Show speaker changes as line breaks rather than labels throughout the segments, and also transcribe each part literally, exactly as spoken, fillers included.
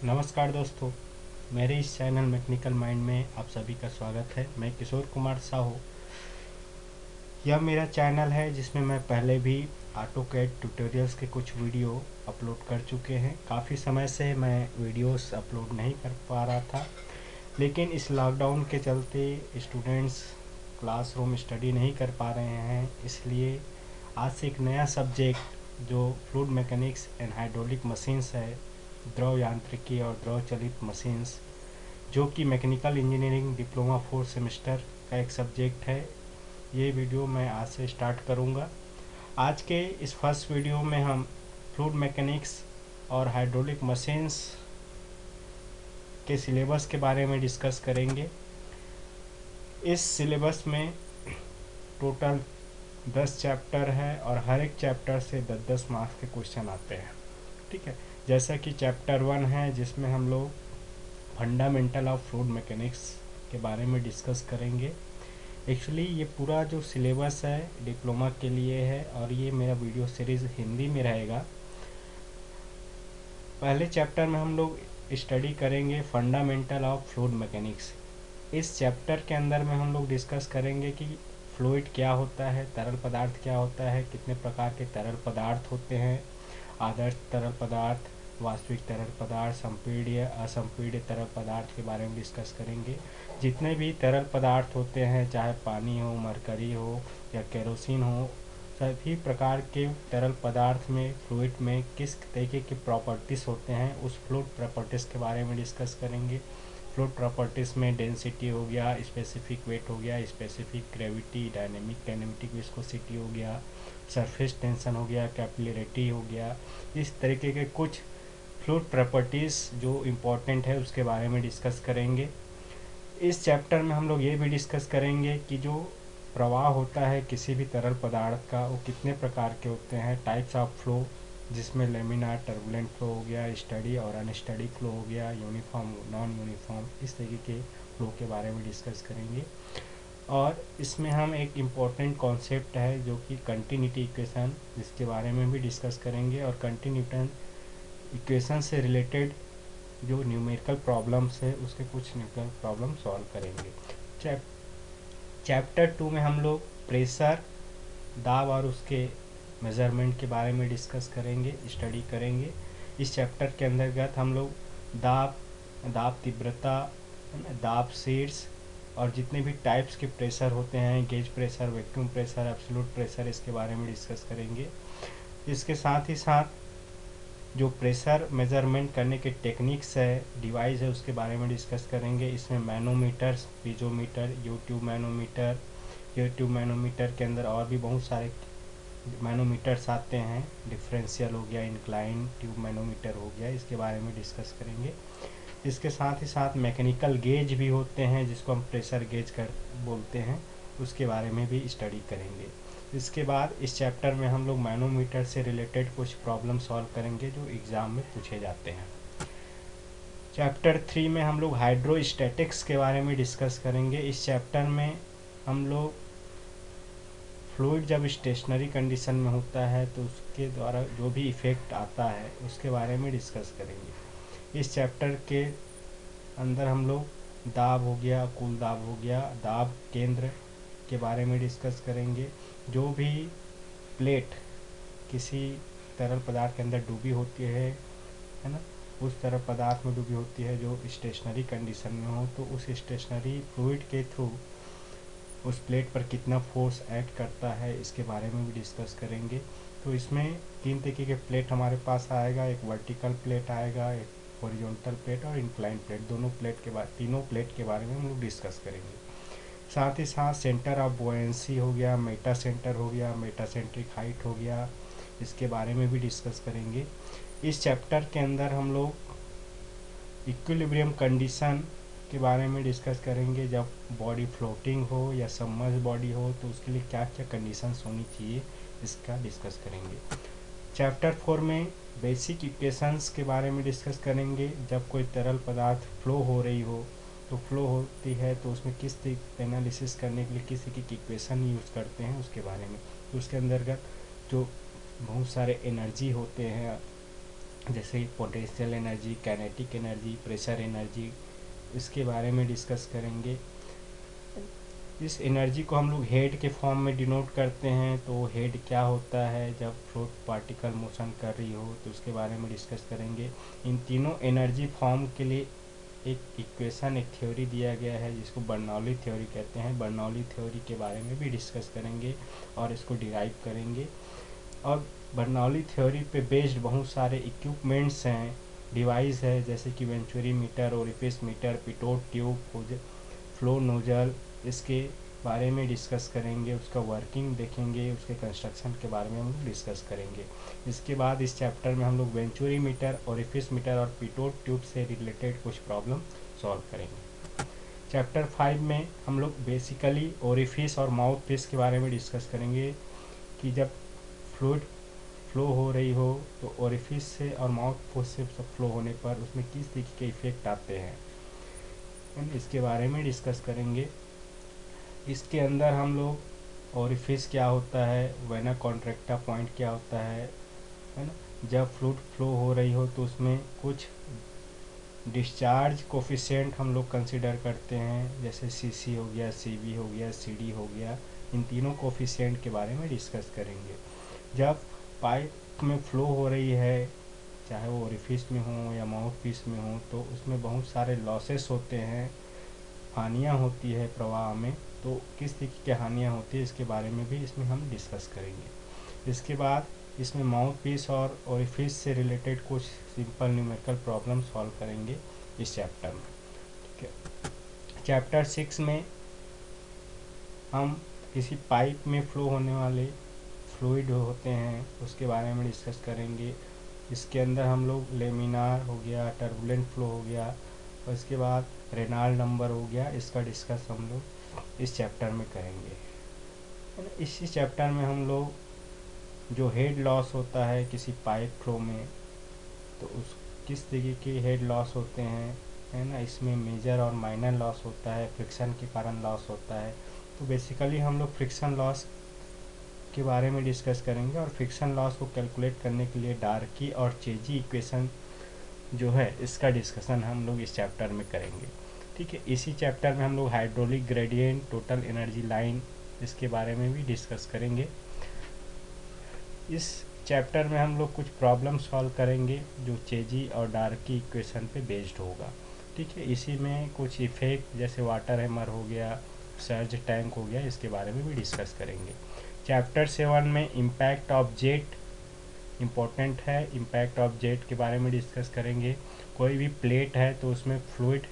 नमस्कार दोस्तों, मेरे इस चैनल मैकेनिकल माइंड में आप सभी का स्वागत है। मैं किशोर कुमार साहू। यह मेरा चैनल है जिसमें मैं पहले भी ऑटो कैड ट्यूटोरियल्स के कुछ वीडियो अपलोड कर चुके हैं। काफ़ी समय से मैं वीडियोस अपलोड नहीं कर पा रहा था, लेकिन इस लॉकडाउन के चलते स्टूडेंट्स क्लासरूम स्टडी नहीं कर पा रहे हैं, इसलिए आज से एक नया सब्जेक्ट जो fluid mechanics and hydraulic machines है, द्रव यांत्रिकी और द्रव चलित मशीन्स, जो कि mechanical engineering diploma fourth semester का एक सब्जेक्ट है, ये वीडियो मैं आज से स्टार्ट करूँगा। आज के इस फर्स्ट वीडियो में हम फ्लूइड मैकेनिक्स और हाइड्रोलिक मशीन्स के सिलेबस के बारे में डिस्कस करेंगे। इस सिलेबस में टोटल दस चैप्टर है और हर एक चैप्टर से दस दस मार्क्स के क्वेश्चन आते हैं। ठीक है, जैसा कि चैप्टर वन है जिसमें हम लोग फंडामेंटल ऑफ फ्लूइड मैकेनिक्स के बारे में डिस्कस करेंगे। एक्चुअली ये पूरा जो सिलेबस है डिप्लोमा के लिए है और ये मेरा वीडियो सीरीज़ हिंदी में रहेगा। पहले चैप्टर में हम लोग स्टडी करेंगे फंडामेंटल ऑफ फ्लूइड मैकेनिक्स। इस चैप्टर के अंदर में हम लोग डिस्कस करेंगे कि फ्लूइड क्या होता है, तरल पदार्थ क्या होता है, कितने प्रकार के तरल पदार्थ होते हैं, आदर्श तरल पदार्थ, वास्तविक तरल पदार्थ, संपीड्य असंपीड्य तरल पदार्थ के बारे में डिस्कस करेंगे। जितने भी तरल पदार्थ होते हैं, चाहे पानी हो, मरकरी हो या केरोसिन हो, सभी प्रकार के तरल पदार्थ में फ्लूइड में किस तरीके के प्रॉपर्टीज़ होते हैं, उस फ्लूइड प्रॉपर्टीज़ के बारे में डिस्कस करेंगे। फ्लूइड प्रॉपर्टीज़ में डेंसिटी हो गया, स्पेसिफिक वेट हो गया, specific gravity, dynamic kinematic viscosity हो गया, सरफेस टेंशन हो गया, कैपिलरिटी हो गया। इस तरीके के कुछ फ्लूइड प्रॉपर्टीज़ जो इम्पोर्टेंट है उसके बारे में डिस्कस करेंगे। इस चैप्टर में हम लोग ये भी डिस्कस करेंगे कि जो प्रवाह होता है किसी भी तरल पदार्थ का, वो कितने प्रकार के होते हैं, टाइप्स ऑफ फ्लो, जिसमें लेमिनार, टर्बुलेंट फ्लो हो गया, स्टडी और अनस्टडी फ्लो हो गया, यूनिफॉर्म, नॉन यूनिफॉर्म, इस तरीके के फ्लो के बारे में डिस्कस करेंगे। और इसमें हम एक इम्पॉर्टेंट कॉन्सेप्ट है जो कि कंटिन्यूटी इक्वेशन, जिसके बारे में भी डिस्कस करेंगे। और कंटिन्यूटन इक्वेशन से रिलेटेड जो न्यूमेरिकल प्रॉब्लम्स है उसके कुछ न्यूमेरिकल प्रॉब्लम सॉल्व करेंगे। चैप चैप्टर टू में हम लोग प्रेशर, दाब और उसके मेज़रमेंट के बारे में डिस्कस करेंगे, स्टडी करेंगे। इस चैप्टर के अंतर्गत हम लोग दाब, दाब तीव्रता, दाब शीर्ष और जितने भी टाइप्स के प्रेशर होते हैं, gauge pressure, vacuum pressure, absolute pressure, इसके बारे में डिस्कस करेंगे। इसके साथ ही साथ जो प्रेशर मेज़रमेंट करने के टेक्निक्स है, डिवाइस है, उसके बारे में डिस्कस करेंगे। इसमें manometers, piezometer, U tube manometer, U tube manometer के अंदर और भी बहुत सारे मैनोमीटर्स आते हैं, डिफरेंशियल हो गया, इंक्लाइन ट्यूब मैनोमीटर हो गया, इसके बारे में डिस्कस करेंगे। इसके साथ ही साथ मैकेनिकल गेज भी होते हैं जिसको हम प्रेशर गेज कर बोलते हैं, उसके बारे में भी स्टडी करेंगे। इसके बाद इस चैप्टर में हम लोग मैनोमीटर से रिलेटेड कुछ प्रॉब्लम सॉल्व करेंगे जो एग्ज़ाम में पूछे जाते हैं। चैप्टर थ्री में हम लोग हाइड्रोस्टैटिक्स के बारे में डिस्कस करेंगे। इस चैप्टर में हम लोग फ्लूइड जब स्टेशनरी कंडीशन में होता है तो उसके द्वारा जो भी इफ़ेक्ट आता है उसके बारे में डिस्कस करेंगे। इस चैप्टर के अंदर हम लोग दाब हो गया, कुल दाब हो गया, दाब केंद्र के बारे में डिस्कस करेंगे। जो भी प्लेट किसी तरल पदार्थ के अंदर डूबी होती है है ना, उस तरल पदार्थ में डूबी होती है जो स्टेशनरी कंडीशन में हो, तो उस स्टेशनरी फ्लूइड के थ्रू उस प्लेट पर कितना फोर्स एक्ट करता है, इसके बारे में भी डिस्कस करेंगे। तो इसमें तीन तरीके के प्लेट हमारे पास आएगा, एक वर्टिकल प्लेट आएगा, एक हॉरिजॉन्टल प्लेट और इंक्लाइन प्लेट। दोनों प्लेट के बाद तीनों प्लेट के बारे में हम लोग डिस्कस करेंगे। साथ ही साथ सेंटर ऑफ बुओयेंसी हो गया, मेटा सेंटर हो गया, मेटा सेंट्रिक हाइट हो गया, इसके बारे में भी डिस्कस करेंगे। इस चैप्टर के अंदर हम लोग इक्विलिब्रियम कंडीशन के बारे में डिस्कस करेंगे। जब बॉडी फ्लोटिंग हो या सबमर्ज बॉडी हो तो उसके लिए क्या क्या कंडीशंस होनी चाहिए, इसका डिस्कस करेंगे। चैप्टर फोर में बेसिक इक्वेशंस के बारे में डिस्कस करेंगे। जब कोई तरल पदार्थ फ्लो हो रही हो तो फ्लो होती है तो उसमें किस एनालिसिस करने के लिए किस तरीके की इक्वेशन यूज़ करते हैं उसके बारे में। तो उसके अंतर्गत जो बहुत सारे एनर्जी होते हैं जैसे potential energy, kinetic energy, pressure energy, इसके बारे में डिस्कस करेंगे। इस एनर्जी को हम लोग हेड के फॉर्म में डिनोट करते हैं, तो हेड क्या होता है जब फ्लूइड पार्टिकल मोशन कर रही हो, तो उसके बारे में डिस्कस करेंगे। इन तीनों एनर्जी फॉर्म के लिए एक इक्वेशन, एक थ्योरी दिया गया है जिसको बर्नौली थ्योरी कहते हैं। बर्नौली थ्योरी के बारे में भी डिस्कस करेंगे और इसको डिराइव करेंगे। और बर्नौली थ्योरी पे बेस्ड बहुत सारे इक्विपमेंट्स हैं, डिवाइस है, जैसे कि venturi meter, orifice meter, pitot tube, flow nozzle, इसके बारे में डिस्कस करेंगे। उसका वर्किंग देखेंगे, उसके कंस्ट्रक्शन के बारे में हम लोग डिस्कस करेंगे। इसके बाद इस चैप्टर में हम लोग वेंचुरी मीटर, ओरिफिस मीटर और पिटोट ट्यूब से रिलेटेड कुछ प्रॉब्लम सॉल्व करेंगे। चैप्टर फाइव में हम लोग बेसिकली ओरिफिस और माउथ पीस के बारे में डिस्कस करेंगे कि जब फ्लूइड फ्लो हो रही हो तो ओरिफिस से और माउथ पीस से फ्लो होने पर उसमें किस तरीके के इफेक्ट आते हैं, इसके बारे में डिस्कस करेंगे। इसके अंदर हम लोग ओरिफिस क्या होता है, वेना कॉन्ट्रैक्टा पॉइंट क्या होता है है ना, जब फ्लूइड फ्लो हो रही हो तो उसमें कुछ डिस्चार्ज कोफिशिएंट हम लोग कंसिडर करते हैं, जैसे सीसी हो गया, सीवी हो गया, सीडी हो गया। इन तीनों कोफिशिएंट के बारे में डिस्कस करेंगे। जब पाइप में फ्लो हो रही है, चाहे वो ओरिफिस में हो या माउथ पीस में हो, तो उसमें बहुत सारे लॉसेस होते हैं, हानियाँ होती है प्रवाह में। तो किस तरीके की हानियाँ होती है इसके बारे में भी इसमें हम डिस्कस करेंगे। इसके बाद इसमें माउथ पीस और ओरिफिस से रिलेटेड कुछ सिंपल न्यूमेरिकल प्रॉब्लम सॉल्व करेंगे इस चैप्टर में। ठीक है, चैप्टर सिक्स में हम किसी पाइप में फ्लो होने वाले फ्लूइड होते हैं उसके बारे में डिस्कस करेंगे। इसके अंदर हम लोग लेमिनार हो गया, टर्बुलेंट फ्लो हो गया, और इसके बाद रेनॉल्ड नंबर हो गया, इसका डिस्कस हम लोग इस चैप्टर में करेंगे। इसी चैप्टर में हम लोग जो हेड लॉस होता है किसी पाइप फ्लो में, तो उस किस तरीके के हेड लॉस होते हैं, है ना, इसमें मेजर और माइनर लॉस होता है, फ्रिक्शन के कारण लॉस होता है। तो बेसिकली हम लोग फ्रिक्शन लॉस के बारे में डिस्कस करेंगे, और फ्रिक्शन लॉस को कैलकुलेट करने के लिए डार्की और चेजी इक्वेशन जो है इसका डिस्कशन हम लोग इस चैप्टर में करेंगे। ठीक है, इसी चैप्टर में हम लोग hydraulic gradient, total energy line, इसके बारे में भी डिस्कस करेंगे। इस चैप्टर में हम लोग कुछ प्रॉब्लम सॉल्व करेंगे जो चेजी और डार्की इक्वेशन पे बेस्ड होगा। ठीक है, इसी में कुछ इफेक्ट जैसे वाटर हैमर हो गया, सर्ज टैंक हो गया, इसके बारे में भी डिस्कस करेंगे। चैप्टर सेवन में इम्पैक्ट ऑफ जेट इम्पोर्टेंट है, इम्पैक्ट ऑफ जेट के बारे में डिस्कस करेंगे। कोई भी प्लेट है तो उसमें फ्लूइड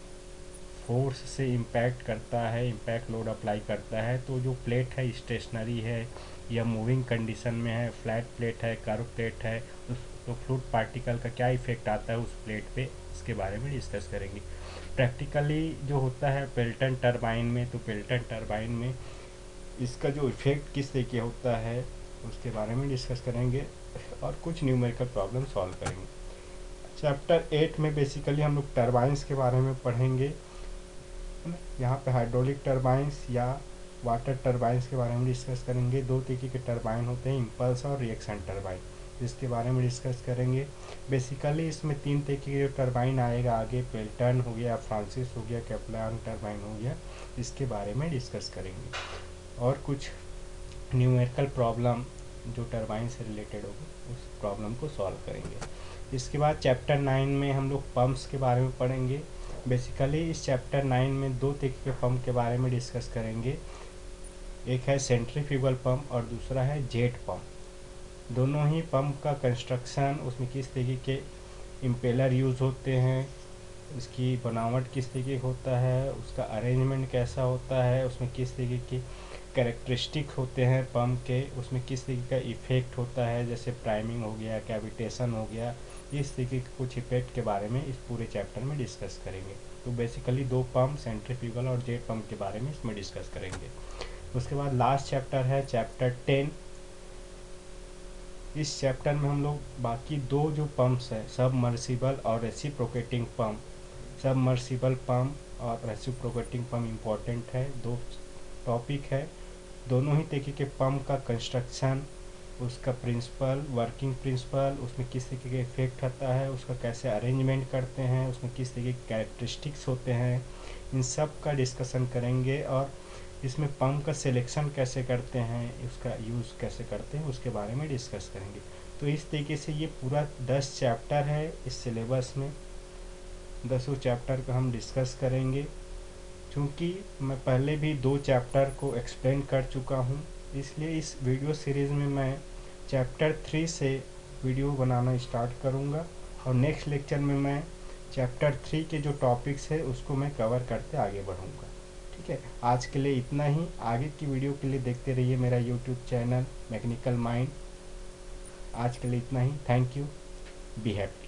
फोर्स से इम्पैक्ट करता है, इम्पैक्ट लोड अप्लाई करता है, तो जो प्लेट है स्टेशनरी है या मूविंग कंडीशन में है, फ्लैट प्लेट है, कर्व प्लेट है, उस तो फ्लूइड पार्टिकल का क्या इफेक्ट आता है उस प्लेट पे, इसके बारे में डिस्कस करेंगे। प्रैक्टिकली जो होता है पेल्टन टरबाइन में, तो पेल्टन टरबाइन में इसका जो इफेक्ट किस तरीके होता है उसके बारे में डिस्कस करेंगे और कुछ न्यूमेरिकल प्रॉब्लम सॉल्व करेंगे। चैप्टर एट में बेसिकली हम लोग टरबाइंस के बारे में पढ़ेंगे। यहाँ पे हाइड्रोलिक टरबाइंस या वाटर टरबाइंस के बारे में डिस्कस करेंगे। दो तरीके के टरबाइन होते हैं, इम्पल्स और रिएक्शन टरबाइन, जिसके बारे में डिस्कस करेंगे। बेसिकली इसमें तीन तरीके के टरबाइन आएगा आगे, पेल्टन हो गया, फ्रांसिस हो गया, कैप्लान टरबाइन हो गया, इसके बारे में डिस्कस करेंगे। और कुछ न्यूमेरिकल प्रॉब्लम जो टरबाइन से रिलेटेड होगी उस प्रॉब्लम को सॉल्व करेंगे। इसके बाद चैप्टर नाइन में हम लोग पंप्स के बारे में पढ़ेंगे। बेसिकली इस चैप्टर नाइन में दो तरीके के पंप के बारे में डिस्कस करेंगे, एक है सेंट्रीफ्यूगल पंप और दूसरा है जेट पंप। दोनों ही पंप का कंस्ट्रक्शन, उसमें किस तरीके के इम्पेलर यूज़ होते हैं, उसकी बनावट किस तरीके होता है, उसका अरेंजमेंट कैसा होता है, उसमें किस तरीके की कैरेक्टरिस्टिक होते हैं पंप के, उसमें किस तरीके का इफ़ेक्ट होता है, जैसे प्राइमिंग हो गया, कैविटेशन हो गया, इस तरीके के कुछ इफेक्ट के बारे में इस पूरे चैप्टर में डिस्कस करेंगे। तो बेसिकली दो पंप, सेंट्रीफ्यूगल और जेट पंप के बारे में इसमें डिस्कस करेंगे। उसके बाद लास्ट चैप्टर है चैप्टर टेन। इस चैप्टर में हम लोग बाकी दो जो पंप्स हैं, सबमर्सिबल और रेसिप्रोकेटिंग पंप, सबमर्सिबल पंप और रेसिप्रोकेटिंग पंप इम्पॉर्टेंट है, दो टॉपिक है। दोनों ही तरीके के पंप का कंस्ट्रक्शन उसका प्रिंसिपल, वर्किंग प्रिंसिपल, उसमें किस तरीके का इफेक्ट आता है, उसका कैसे अरेंजमेंट करते हैं, उसमें किस तरीके के कैरेक्टरिस्टिक्स होते हैं, इन सब का डिस्कशन करेंगे। और इसमें पंप का सिलेक्शन कैसे करते हैं, उसका यूज़ कैसे करते हैं, उसके बारे में डिस्कस करेंगे। तो इस तरीके से ये पूरा दस चैप्टर है इस सिलेबस में, दसों चैप्टर का हम डिस्कस करेंगे। क्योंकि मैं पहले भी दो चैप्टर को एक्सप्लेन कर चुका हूँ, इसलिए इस वीडियो सीरीज़ में मैं चैप्टर थ्री से वीडियो बनाना स्टार्ट करूँगा, और नेक्स्ट लेक्चर में मैं चैप्टर थ्री के जो टॉपिक्स है उसको मैं कवर करते आगे बढ़ूँगा। ठीक है, आज के लिए इतना ही। आगे की वीडियो के लिए देखते रहिए मेरा यूट्यूब चैनल मैकेनिकल माइंड। आज के लिए इतना ही। Thank you. Be happy.